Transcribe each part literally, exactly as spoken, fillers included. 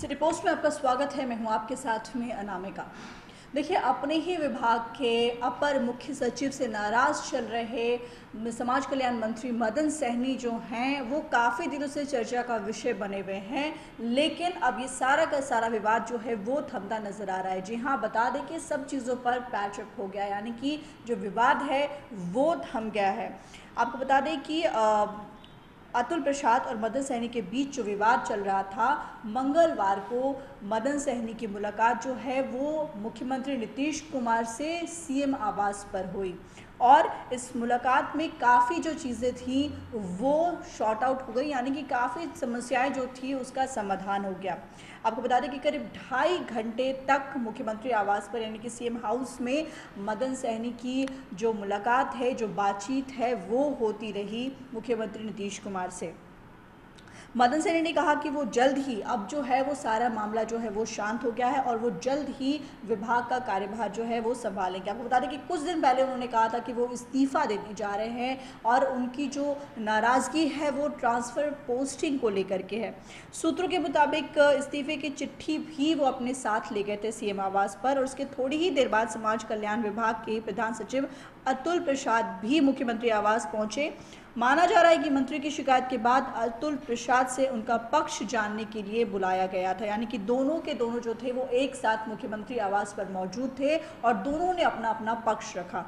City post में आपका स्वागत है। मैं हूं आपके साथ में अनामिका। देखिए, अपने ही विभाग के अपर मुख्य सचिव से नाराज चल रहे समाज कल्याण मंत्री मदन सहनी जो हैं वो काफ़ी दिनों से चर्चा का विषय बने हुए हैं, लेकिन अब ये सारा का सारा विवाद जो है वो थमता नजर आ रहा है। जी हाँ, बता दें कि सब चीज़ों पर पैचअप हो गया, यानी कि जो विवाद है वो थम गया है। आपको बता दें कि आ, अतुल प्रसाद और मदन सहनी के बीच जो विवाद चल रहा था, मंगलवार को मदन सहनी की मुलाकात जो है वो मुख्यमंत्री नीतीश कुमार से सीएम आवास पर हुई और इस मुलाकात में काफ़ी जो चीज़ें थी वो शॉर्ट आउट हो गई, यानी कि काफ़ी समस्याएं जो थी उसका समाधान हो गया। आपको बता दें कि करीब ढाई घंटे तक मुख्यमंत्री आवास पर यानी कि सीएम हाउस में मदन सहनी की जो मुलाकात है, जो बातचीत है वो होती रही मुख्यमंत्री नीतीश कुमार से। मदन सहनी ने कहा कि वो जल्द ही, अब जो है वो सारा मामला जो है वो शांत हो गया है और वो जल्द ही विभाग का कार्यभार जो है वो संभालेंगे। आपको बता दें कि कुछ दिन पहले उन्होंने कहा था कि वो इस्तीफा देने जा रहे हैं और उनकी जो नाराज़गी है वो ट्रांसफ़र पोस्टिंग को लेकर के है। सूत्रों के मुताबिक इस्तीफे की चिट्ठी भी वो अपने साथ ले गए थे सीएम आवास पर और उसके थोड़ी ही देर बाद समाज कल्याण विभाग के प्रधान सचिव अतुल प्रसाद भी मुख्यमंत्री आवास पहुंचे। माना जा रहा है कि मंत्री की शिकायत के बाद अतुल प्रसाद से उनका पक्ष जानने के लिए बुलाया गया था, यानी कि दोनों के दोनों जो थे वो एक साथ मुख्यमंत्री आवास पर मौजूद थे और दोनों ने अपना अपना पक्ष रखा।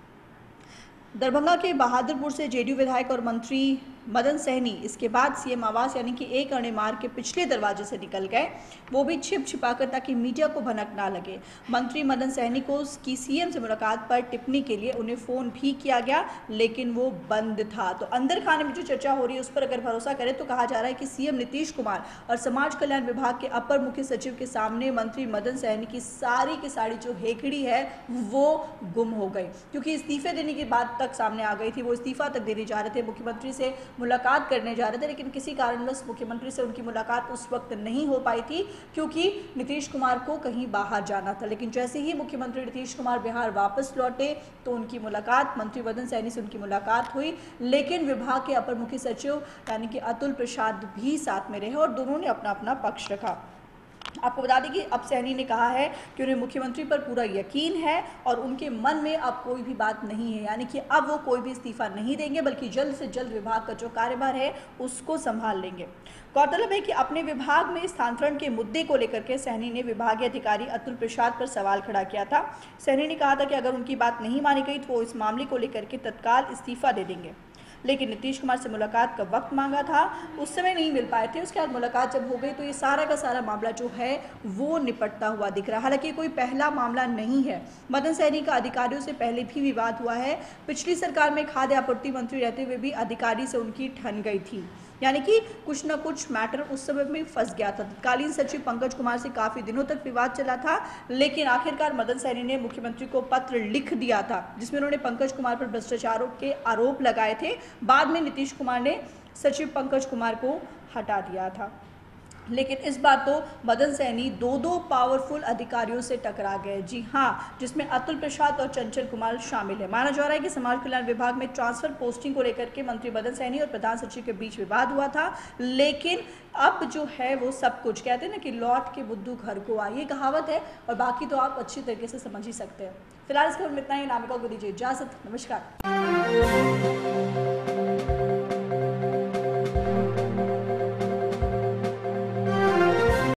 दरभंगा के बहादुरपुर से जेडीयू विधायक और मंत्री मदन सहनी इसके बाद सीएम आवास यानी कि एक अणे मार्ग के पिछले दरवाजे से निकल गए, वो भी छिप छिपाकर ताकि मीडिया को भनक ना लगे। मंत्री मदन सहनी को की सीएम से मुलाकात पर टिप्पणी के लिए उन्हें फ़ोन भी किया गया, लेकिन वो बंद था। तो अंदर खाने में जो चर्चा हो रही है उस पर अगर भरोसा करें तो कहा जा रहा है कि सीएम नीतीश कुमार और समाज कल्याण विभाग के अपर मुख्य सचिव के सामने मंत्री मदन सहनी की सारी की सारी जो हेकड़ी है वो गुम हो गई, क्योंकि इस्तीफे देने की बात तक सामने आ गई थी। वो इस्तीफा तक देने जा रहे थे, मुख्यमंत्री से मुलाकात करने जा रहे थे, लेकिन किसी कारणवश मुख्यमंत्री से उनकी मुलाकात उस वक्त नहीं हो पाई थी क्योंकि नीतीश कुमार को कहीं बाहर जाना था। लेकिन जैसे ही मुख्यमंत्री नीतीश कुमार बिहार वापस लौटे तो उनकी मुलाकात मंत्री मदन सहनी से उनकी मुलाकात हुई, लेकिन विभाग के अपर मुख्य सचिव यानी कि अतुल प्रसाद भी साथ में रहे और दोनों ने अपना अपना पक्ष रखा। आपको बता दें कि अब सहनी ने कहा है कि उन्हें मुख्यमंत्री पर पूरा यकीन है और उनके मन में अब कोई भी बात नहीं है, यानी कि अब वो कोई भी इस्तीफा नहीं देंगे बल्कि जल्द से जल्द विभाग का जो कार्यभार है उसको संभाल लेंगे। गौरतलब है कि अपने विभाग में स्थानांतरण के मुद्दे को लेकर के सहनी ने विभागीय अधिकारी अतुल प्रसाद पर सवाल खड़ा किया था। सहनी ने कहा था कि अगर उनकी बात नहीं मानी गई तो वो इस मामले को लेकर के तत्काल इस्तीफा दे देंगे, लेकिन नीतीश कुमार से मुलाकात का वक्त मांगा था, उस समय नहीं मिल पाए थे। उसके बाद मुलाकात जब हो गई तो ये सारा का सारा मामला जो है वो निपटता हुआ दिख रहा है। हालांकि कोई पहला मामला नहीं है, मदन सहनी का अधिकारियों से पहले भी विवाद हुआ है। पिछली सरकार में खाद्य आपूर्ति मंत्री रहते हुए भी अधिकारी से उनकी ठन गई थी, यानी कि कुछ ना कुछ मैटर उस समय में फंस गया था। तत्कालीन सचिव पंकज कुमार से काफ़ी दिनों तक विवाद चला था, लेकिन आखिरकार मदन सहनी ने मुख्यमंत्री को पत्र लिख दिया था जिसमें उन्होंने पंकज कुमार पर भ्रष्टाचारों के आरोप लगाए थे। बाद में नीतीश कुमार ने सचिव पंकज कुमार को हटा दिया था, लेकिन इस बार तो मदन सहनी दो दो पावरफुल अधिकारियों से टकरा गए। जी हाँ, जिसमें अतुल प्रसाद और चंचल कुमार शामिल है। माना जा रहा है कि समाज कल्याण विभाग में ट्रांसफर पोस्टिंग को लेकर के मंत्री मदन सहनी और प्रधान सचिव के बीच विवाद हुआ था, लेकिन अब जो है वो सब कुछ, कहते हैं ना कि लौट के बुद्धू घर को आए, ये कहावत है और बाकी तो आप अच्छी तरीके से समझ ही सकते हैं। फिलहाल इस खबर में इतना ही। नामिका को दीजिए इजाजत। नमस्कार।